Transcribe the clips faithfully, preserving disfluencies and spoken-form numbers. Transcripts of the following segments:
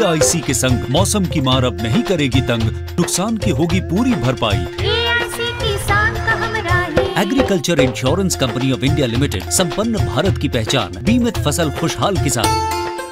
आई सी के संग मौसम की मार अब नहीं करेगी तंग, नुकसान की होगी पूरी भरपाई। ए आई सी किसान का हमराही। Agriculture insurance company of India limited, संपन्न भारत की पहचान, बीमित फसल खुशहाल किसान।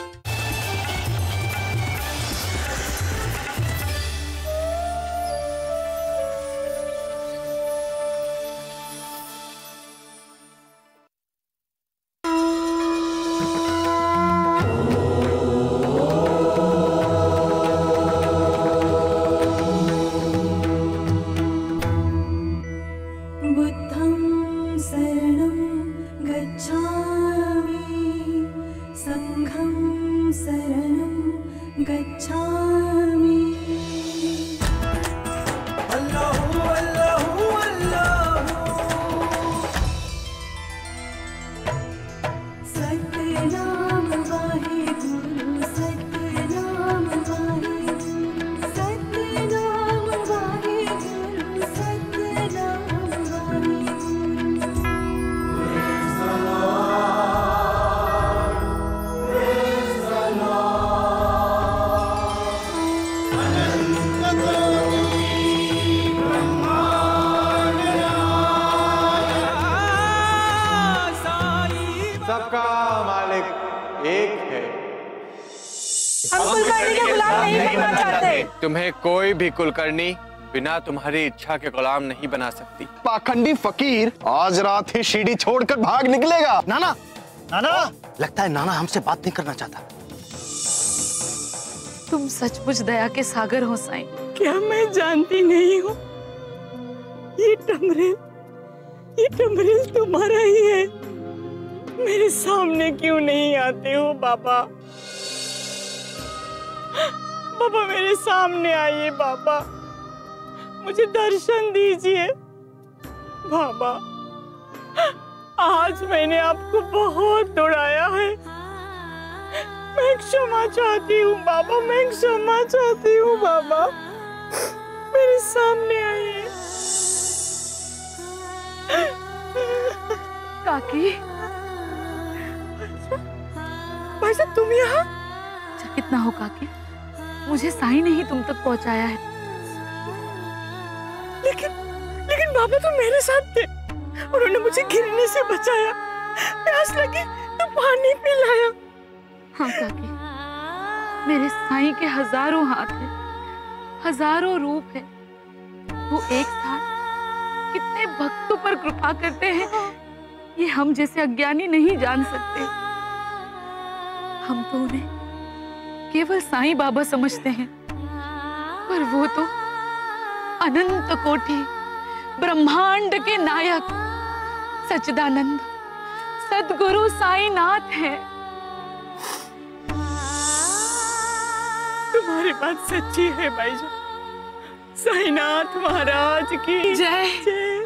सबका मालिक एक है। हम कुलकर्णी के गुलाम नहीं बनना चाहते। तुम्हें कोई भी कुलकर्णी बिना तुम्हारी इच्छा के गुलाम नहीं बना सकती। पाखंडी फकीर आज रात ही सीढ़ी छोड़कर भाग निकलेगा। नाना, नाना, लगता है नाना हमसे बात नहीं करना चाहता। तुम सचमुच दया के सागर हो साईं। क्या मैं जानती नहीं हूँ? ये टमरेल, ये टमरेल तुम्हारा ही है। मेरे सामने क्यों नहीं आते हो बाबा? बाबा मेरे सामने आइए बाबा, मुझे दर्शन दीजिए बाबा। आज मैंने आपको बहुत दौड़ाया है, मैं क्षमा चाहती हूँ बाबा, मैं क्षमा चाहती हूँ बाबा, मेरे सामने आइए। काकी, भाई साहब तुम यहाँ? चकित ना हो काकी, मुझे साईं ने ही तुम तक पहुँचाया है। लेकिन लेकिन बाबा तो मेरे साथ थे, उन्होंने मुझे गिरने से बचाया, प्यास लगी तो पानी पिलाया। हाँ काकी, मेरे साईं के हजारों हाथ हैं, हजारों रूप हैं। वो एक साथ कितने भक्तों पर कृपा करते हैं, ये हम जैसे अज्ञानी नहीं जान सकते। हम तो उन्हें केवल साईं बाबा समझते हैं, पर वो तो अनंत कोटि ब्रह्मांड के नायक सच्चिदानंद सद्गुरु साईनाथ हैं। तुम्हारी बात सच्ची है भाईजान। साईनाथ महाराज की जय। जय।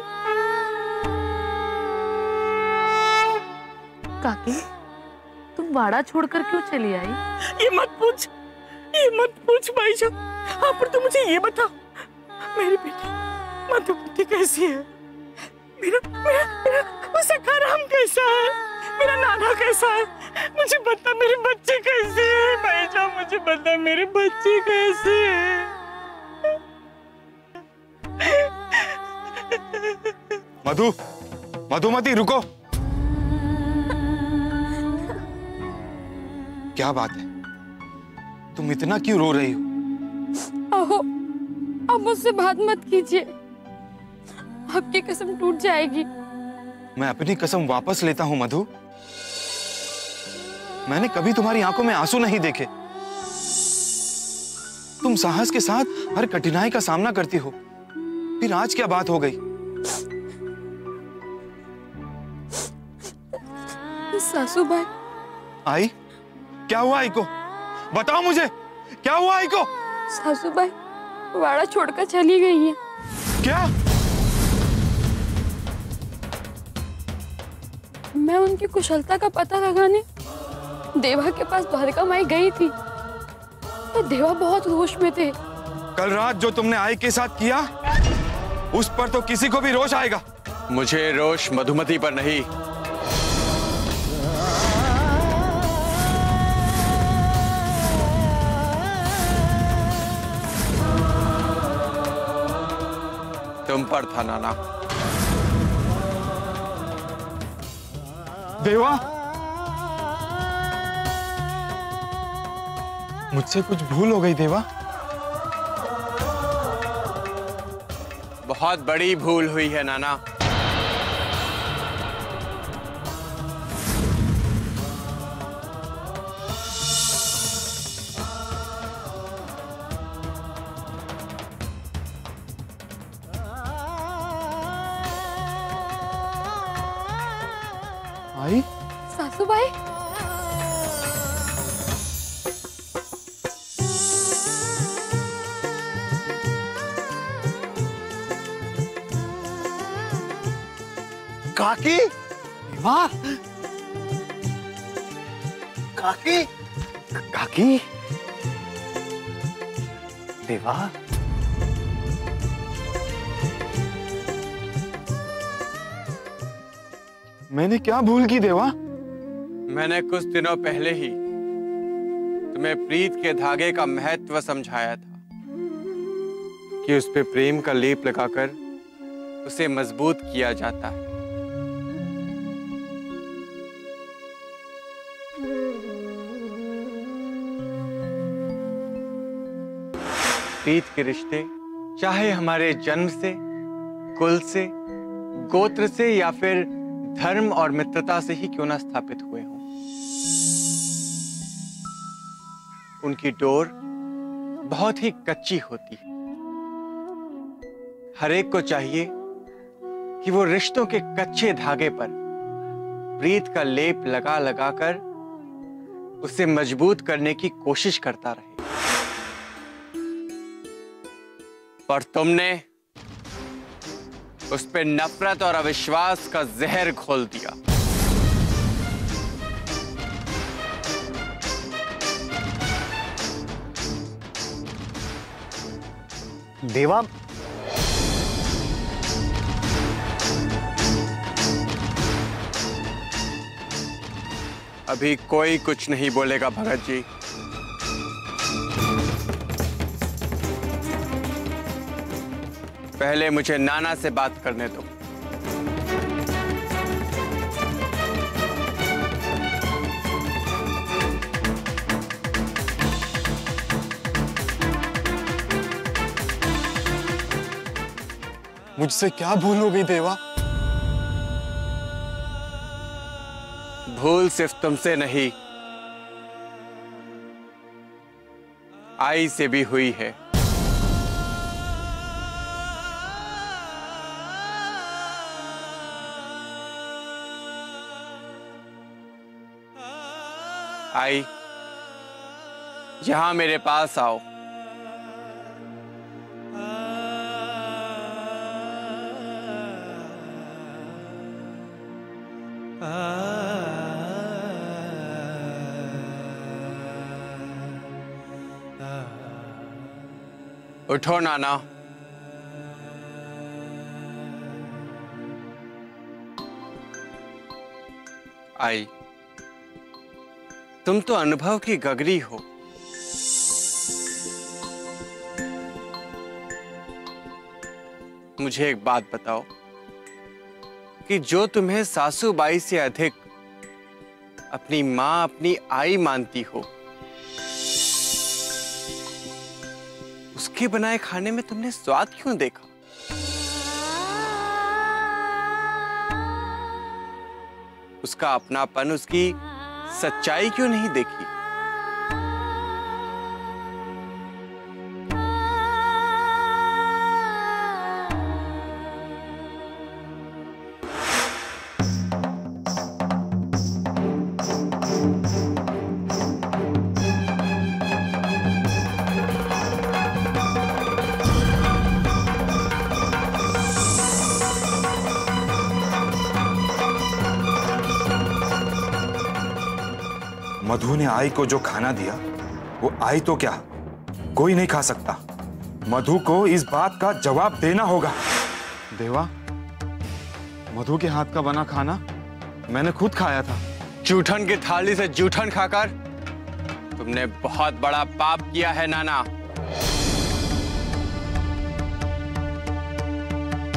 काकी, तुम वाड़ा छोड़कर क्यों चली आई? ये मत पूछ, ये मत पूछ भाईजान। हाँ, पर तुम मुझे ये बता, मेरी बेटी मधुमती कैसी है? मेरा मेरा मेरा वो सखा राम कैसा है? मेरा नाना कैसा है? मुझे बता मेरे बच्चे कैसे हैं भाईजान, मुझे बता मेरे बच्चे कैसे हैं? मधु, मधुमती रुको। क्या बात है, तुम इतना क्यों रो रही हो? अहो, अब मुझसे बात मत कीजिए, आपकी कसम टूट जाएगी। मैं अपनी कसम वापस लेता हूं मधु। मैंने कभी तुम्हारी आंखों में आंसू नहीं देखे। तुम साहस के साथ हर कठिनाई का सामना करती हो, फिर आज क्या बात हो गई? सासूबाई। आई? क्या हुआ आई को? बताओ मुझे, क्या हुआ आई को? सासूबाई वाड़ा छोड़कर चली गई है। क्या? मैं उनकी कुशलता का पता लगाने देवा के पास द्वारका माई गई थी, तो देवा बहुत रोष में थे। कल रात जो तुमने आई के साथ किया, उस पर तो किसी को भी रोष आएगा। मुझे रोष मधुमती पर नहीं, तुम पर था नाना। देवा, मुझसे कुछ भूल हो गई देवा। बहुत बड़ी भूल हुई है नाना। आई? सासूबाई, काकी, वाह, काकी, काकी, देवा, मैंने क्या भूल की देवा? मैंने कुछ दिनों पहले ही तुम्हें प्रीत के धागे का महत्व समझाया था कि उस पे प्रेम का लेप लगाकर उसे मजबूत किया जाता है। प्रीत के रिश्ते चाहे हमारे जन्म से, कुल से, गोत्र से या फिर धर्म और मित्रता से ही क्यों ना स्थापित हुए हों, उनकी डोर बहुत ही कच्ची होती है। हर एक को चाहिए कि वो रिश्तों के कच्चे धागे पर प्रीत का लेप लगा लगा कर उसे मजबूत करने की कोशिश करता रहे। पर तुमने उस पे नफरत और अविश्वास का जहर घोल दिया। देवा, अभी कोई कुछ नहीं बोलेगा भगत जी। पहले मुझे नाना से बात करने दो। मुझसे क्या भूल हो गई देवा? भूल सिर्फ तुमसे नहीं, आई से भी हुई है। आई, यहां मेरे पास आओ। उठो नाना। आई, तुम तो अनुभव की गगरी हो। मुझे एक बात बताओ कि जो तुम्हें सासूबाई से अधिक अपनी मां, अपनी आई मानती हो, उसके बनाए खाने में तुमने स्वाद क्यों देखा? उसका अपनापन, उसकी सच्चाई क्यों नहीं देखी? मधु ने आई को जो खाना दिया, वो आई तो क्या, कोई नहीं खा सकता। मधु को इस बात का जवाब देना होगा। देवा, मधु के हाथ का बना खाना मैंने खुद खाया था। जूठन की थाली से जूठन खाकर तुमने बहुत बड़ा पाप किया है नाना।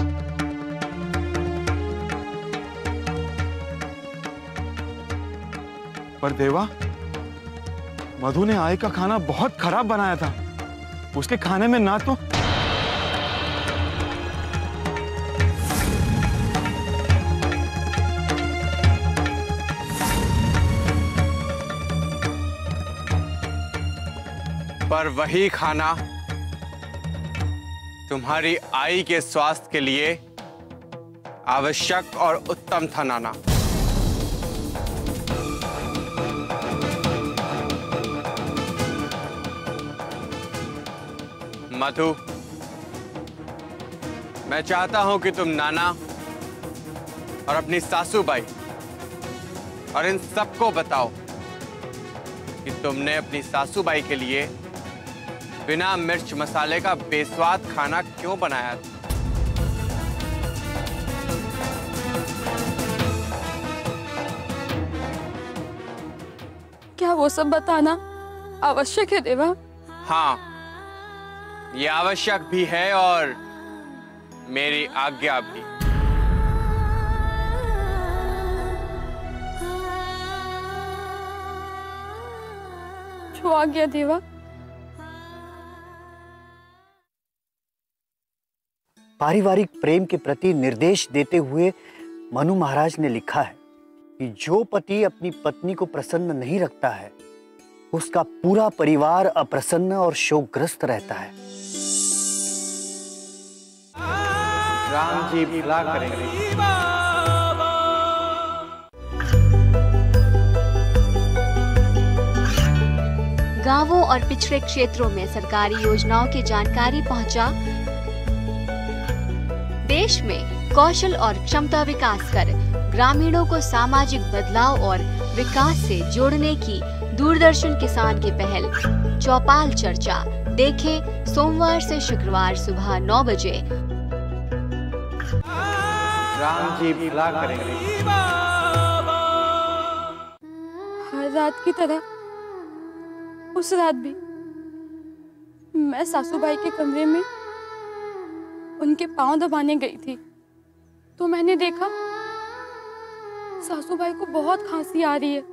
पर देवा, मधु ने आई का खाना बहुत खराब बनाया था। उसके खाने में ना तो पर वही खाना तुम्हारी आई के स्वास्थ्य के लिए आवश्यक और उत्तम था नाना। मधु, मैं चाहता हूं कि तुम नाना और अपनी सासूबाई और इन सबको बताओ कि तुमने अपनी सासूबाई के लिए बिना मिर्च मसाले का बेस्वाद खाना क्यों बनाया था। क्या वो सब बताना आवश्यक है देवा? हाँ, ये आवश्यक भी है और मेरी आज्ञा भी। जो आज्ञा देवा। पारिवारिक प्रेम के प्रति निर्देश देते हुए मनु महाराज ने लिखा है कि जो पति अपनी पत्नी को प्रसन्न नहीं रखता है, उसका पूरा परिवार अप्रसन्न और शोकग्रस्त रहता है। राम जी भला करेंगे। गांवों और पिछड़े क्षेत्रों में सरकारी योजनाओं की जानकारी पहुंचा। देश में कौशल और क्षमता विकास कर ग्रामीणों को सामाजिक बदलाव और विकास से जोड़ने की दूरदर्शन किसान की पहल चौपाल चर्चा देखें सोमवार से शुक्रवार सुबह नौ बजे। राम जी भला करेंगे। हर रात की तरह उस रात भी मैं सासूबाई के कमरे में उनके पांव दबाने गई थी तो मैंने देखा सासूबाई को बहुत खांसी आ रही है।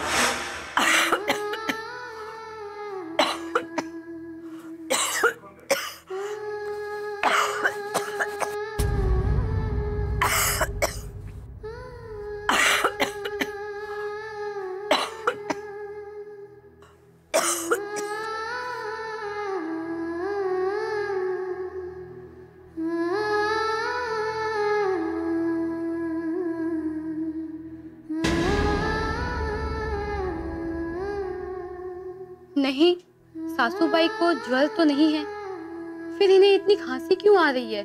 नहीं, सासूबाई को ज्वर तो नहीं है, फिर इन्हें इतनी खांसी क्यों आ रही है?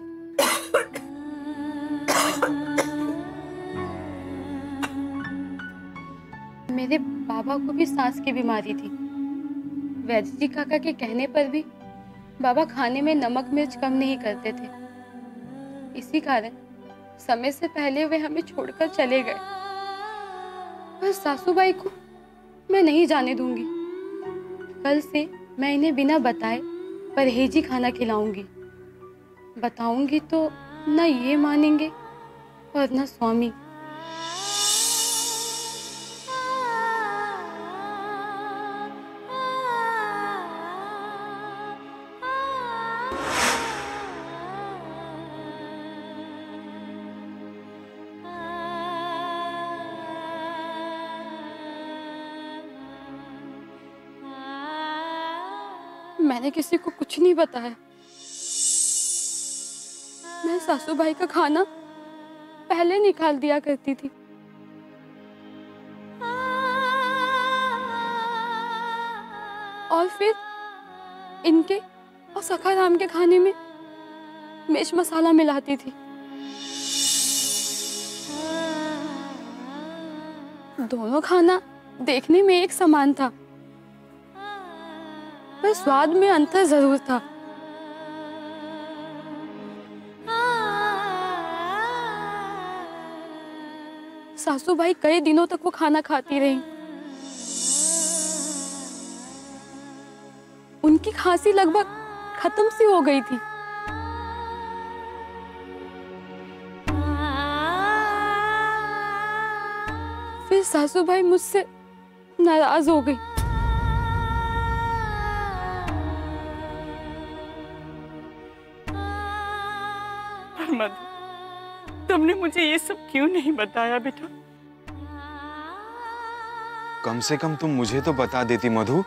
मेरे बाबा को भी सांस की बीमारी थी। वैद्य जी काका के कहने पर भी बाबा खाने में नमक मिर्च कम नहीं करते थे। इसी कारण समय से पहले वे हमें छोड़कर चले गए। पर सासूबाई को मैं नहीं जाने दूंगी। कल से मैं इन्हें बिना बताए परहेजी खाना खिलाऊंगी। बताऊंगी तो न ये मानेंगे और न स्वामी। मैंने किसी को कुछ नहीं बताया। मैं सासूबाई का खाना पहले निकाल दिया करती थी। और फिर इनके और सखाराम के खाने में मिर्च मसाला मिलाती थी। दोनों खाना देखने में एक समान था, पर स्वाद में अंतर जरूर था। सासूबाई कई दिनों तक वो खाना खाती रही। उनकी खांसी लगभग खत्म सी हो गई थी। फिर सासूबाई मुझसे नाराज हो गई। मधु, तुमने मुझे ये सब क्यों नहीं बताया बेटा? कम से कम तुम मुझे तो बता देती मधु।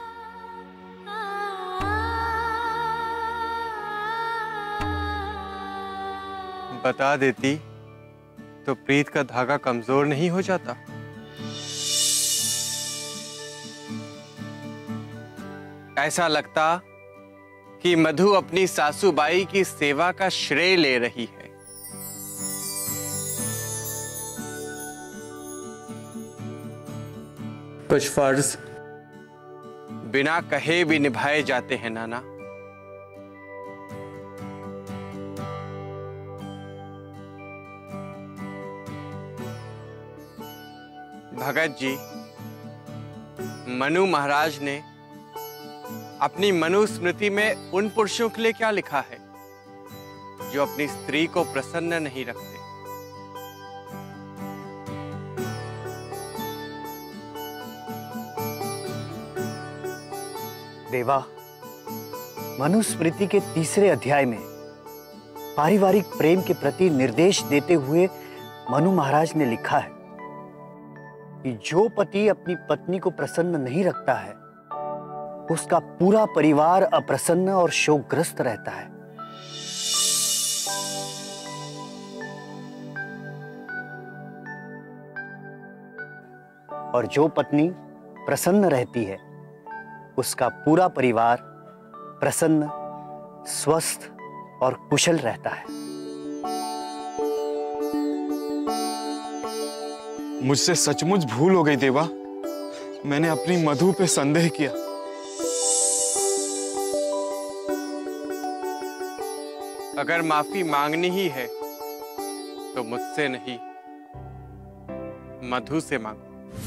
बता देती तो प्रीत का धागा कमजोर नहीं हो जाता। ऐसा लगता कि मधु अपनी सासूबाई की सेवा का श्रेय ले रही है। कुछ फर्ज बिना कहे भी निभाए जाते हैं नाना। भगत जी, मनु महाराज ने अपनी मनुस्मृति में उन पुरुषों के लिए क्या लिखा है जो अपनी स्त्री को प्रसन्न नहीं रखते? देवा, मनुस्मृति के तीसरे अध्याय में पारिवारिक प्रेम के प्रति निर्देश देते हुए मनु महाराज ने लिखा है कि जो पति अपनी पत्नी को प्रसन्न नहीं रखता है, उसका पूरा परिवार अप्रसन्न और शोकग्रस्त रहता है। और जो पत्नी प्रसन्न रहती है, उसका पूरा परिवार प्रसन्न, स्वस्थ और कुशल रहता है। मुझसे सचमुच भूल हो गई देवा। मैंने अपनी मधु पे संदेह किया। अगर माफी मांगनी ही है तो मुझसे नहीं, मधु से मांगो।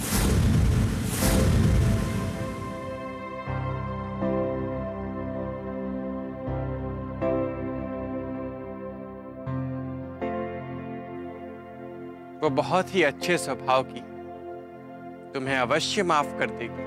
वो बहुत ही अच्छे स्वभाव की, तुम्हें अवश्य माफ कर देगी।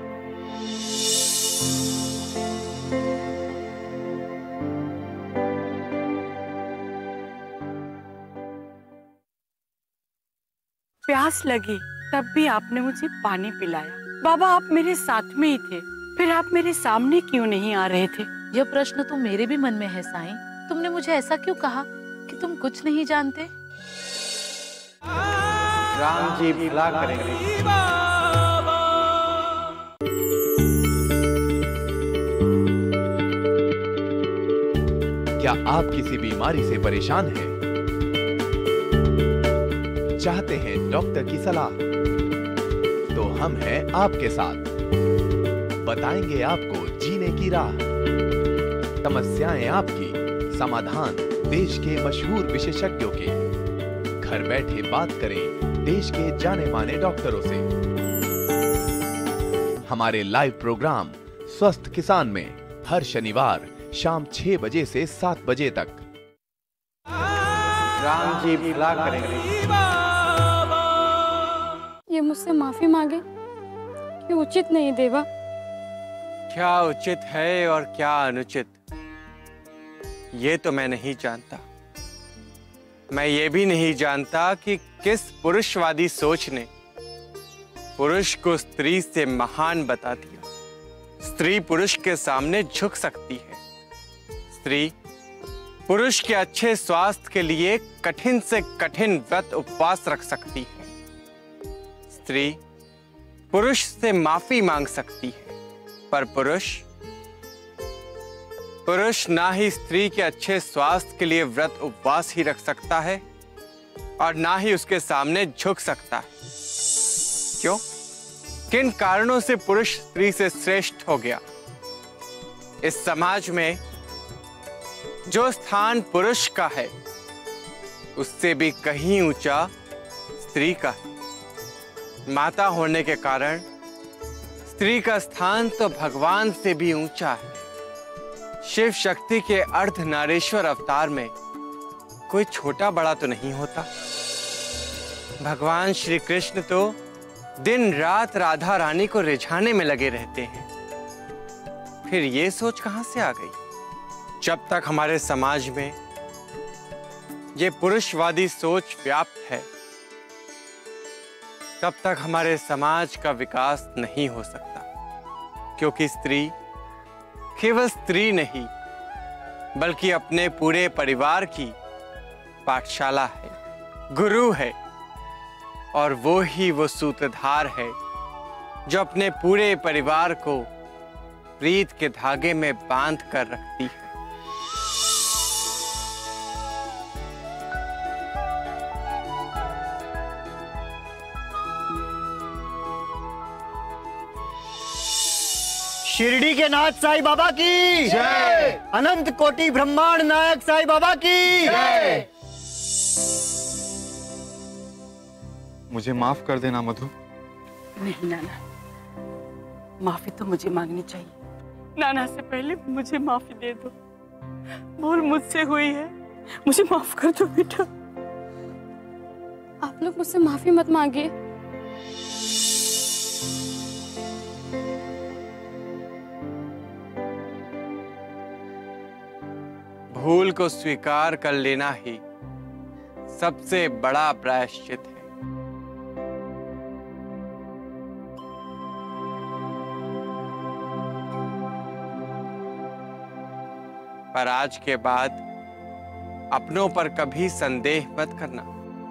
प्यास लगी तब भी आपने मुझे पानी पिलाया। बाबा, आप मेरे साथ में ही थे, फिर आप मेरे सामने क्यों नहीं आ रहे थे? यह प्रश्न तो मेरे भी मन में है साईं। तुमने मुझे ऐसा क्यों कहा कि तुम कुछ नहीं जानते? राम जी भला करेंगे। क्या आप किसी बीमारी से परेशान हैं? चाहते हैं डॉक्टर की सलाह? तो हम हैं आपके साथ। बताएंगे आपको जीने की राह। समस्याएं आपकी, समाधान देश के मशहूर विशेषज्ञों के। घर बैठे बात करें देश के जाने माने डॉक्टरों से। हमारे लाइव प्रोग्राम स्वस्थ किसान में हर शनिवार शाम छह बजे से सात बजे तक। राम जी भला करेंगे। ये मुझसे माफी मांगे ये उचित नहीं देवा। क्या उचित है और क्या अनुचित, ये तो मैं नहीं जानता। मैं ये भी नहीं जानता कि किस पुरुषवादी सोच ने पुरुष को स्त्री से महान बता दिया। स्त्री पुरुष के सामने झुक सकती है। स्त्री पुरुष के अच्छे स्वास्थ्य के लिए कठिन से कठिन व्रत उपवास रख सकती है। स्त्री पुरुष से माफी मांग सकती है, पर पुरुष पुरुष ना ही स्त्री के अच्छे स्वास्थ्य के लिए व्रत उपवास ही रख सकता है और ना ही उसके सामने झुक सकता है। क्यों? किन कारणों से पुरुष स्त्री से श्रेष्ठ हो गया? इस समाज में जो स्थान पुरुष का है, उससे भी कहीं ऊंचा स्त्री का है। माता होने के कारण स्त्री का स्थान तो भगवान से भी ऊंचा है। शिव शक्ति के अर्धनारीश्वर अवतार में कोई छोटा बड़ा तो नहीं होता। भगवान श्री कृष्ण तो दिन रात राधा रानी को रिझाने में लगे रहते हैं। फिर ये सोच कहां से आ गई? जब तक हमारे समाज में ये पुरुषवादी सोच व्याप्त है, तब तक हमारे समाज का विकास नहीं हो सकता, क्योंकि स्त्री केवल स्त्री नहीं बल्कि अपने पूरे परिवार की पाठशाला है, गुरु है, और वो ही वो सूत्रधार है जो अपने पूरे परिवार को प्रीत के धागे में बांध कर रखती है। शिरडी के नाथ साईं बाबा की जय। अनंत कोटि ब्रह्मांड नायक साईं बाबा की जय। मुझे माफ कर देना मधु। नहीं नाना, माफी तो मुझे मांगनी चाहिए। नाना से पहले मुझे माफी दे दो। भूल मुझसे हुई है, मुझे माफ कर दो बेटा। आप लोग मुझसे माफी मत मांगिए। भूल को स्वीकार कर लेना ही सबसे बड़ा प्रायश्चित है। पर आज के बाद अपनों पर कभी संदेह मत करना।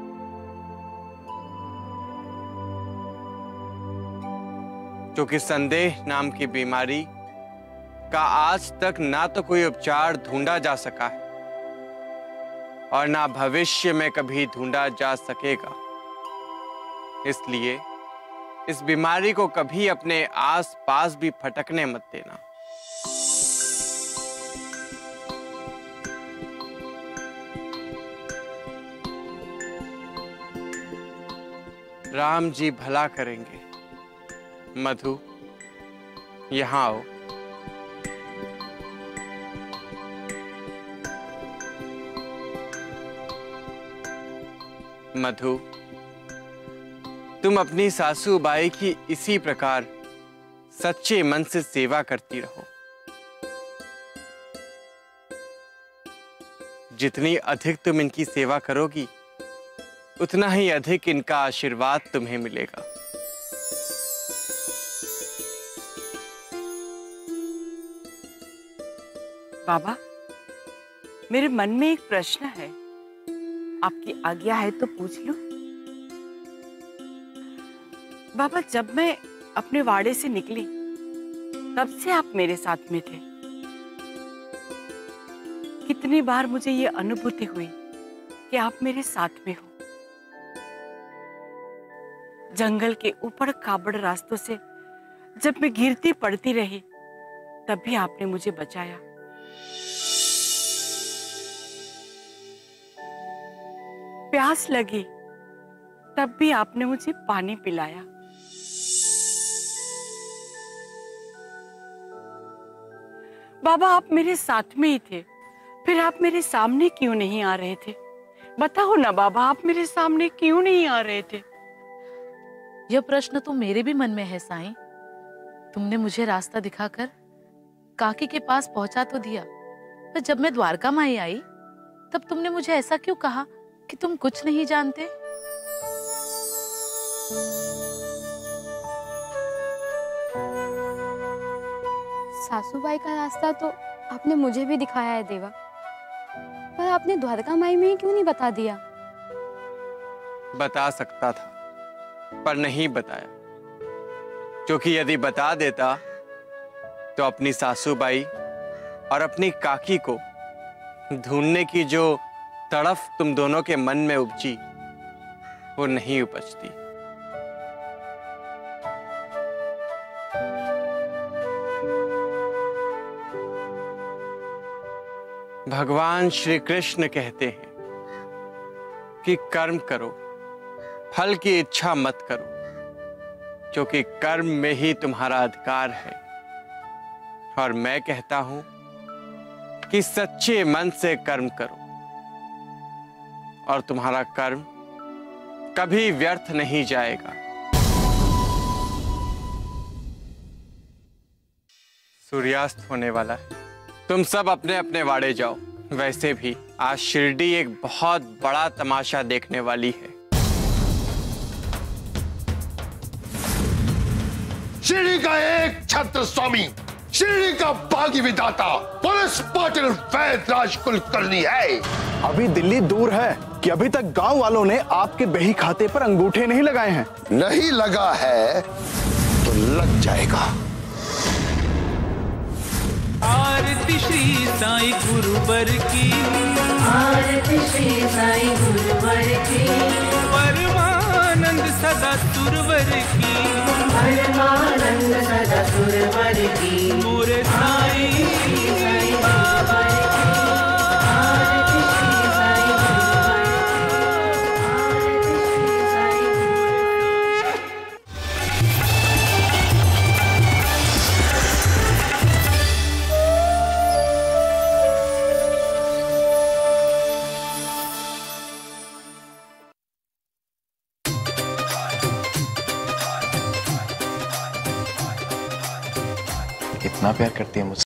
क्योंकि संदेह नाम की बीमारी का आज तक ना तो कोई उपचार ढूंढा जा सका है और ना भविष्य में कभी ढूंढा जा सकेगा। इसलिए इस बीमारी को कभी अपने आस पास भी फटकने मत देना। राम जी भला करेंगे। मधु, यहां आओ। मधु, तुम अपनी सासू बाई की इसी प्रकार सच्चे मन से सेवा करती रहो। जितनी अधिक तुम इनकी सेवा करोगी, उतना ही अधिक इनका आशीर्वाद तुम्हें मिलेगा। बाबा, मेरे मन में एक प्रश्न है, आपकी आज्ञा है तो पूछ लूं? बाबा, जब मैं अपने वाड़े से निकली तब से आप मेरे साथ में थे। कितनी बार मुझे ये अनुभूति हुई कि आप मेरे साथ में हो। जंगल के ऊपर खाबड़ रास्तों से जब मैं गिरती पड़ती रही, तब भी आपने मुझे बचाया। प्यास लगी तब भी आपने मुझे पानी पिलाया। बाबा, आप मेरे साथ में ही थे, फिर आप मेरे सामने क्यों नहीं आ रहे थे? बताओ ना बाबा, आप मेरे सामने क्यों नहीं आ रहे थे? यह प्रश्न तो मेरे भी मन में है साईं। तुमने मुझे रास्ता दिखाकर काकी के पास पहुंचा तो दिया, पर जब मैं द्वारका माई आई तब तुमने मुझे ऐसा क्यों कहा कि तुम कुछ नहीं जानते? सासूबाई का रास्ता तो आपने मुझे भी दिखाया है देवा, पर आपने द्वारका माई में ही क्यों नहीं बता दिया? बता सकता था पर नहीं बताया, क्योंकि यदि बता देता तो अपनी सासूबाई और अपनी काकी को ढूंढने की जो तड़फ तुम दोनों के मन में उपजी, वो नहीं उपजती। भगवान श्री कृष्ण कहते हैं कि कर्म करो, फल की इच्छा मत करो, क्योंकि कर्म में ही तुम्हारा अधिकार है। और मैं कहता हूं कि सच्चे मन से कर्म करो और तुम्हारा कर्म कभी व्यर्थ नहीं जाएगा। सूर्यास्त होने वाला है। तुम सब अपने अपने वाड़े जाओ। वैसे भी आज शिरडी एक बहुत बड़ा तमाशा देखने वाली है। शिरडी का एक छत्र स्वामी, शिरडी का बागी विधाता, पुलिस पाटिल वैदराज कुलकर्णी है। अभी दिल्ली दूर है कि अभी तक गांव वालों ने आपके बही खाते पर अंगूठे नहीं लगाए हैं। नहीं लगा है तो लग जाएगा। आरती श्री साईं गुरुवर की, आरती श्री साईं गुरुवर की, परमानंद सदा सुरवर की, परमानंद सदा सुरवर की, मोरे साईं बाबा की, आरती श्री साईं गुरुवर की, आरती श्री साईं गुरुवर की। इतना प्यार करती है मुझसे।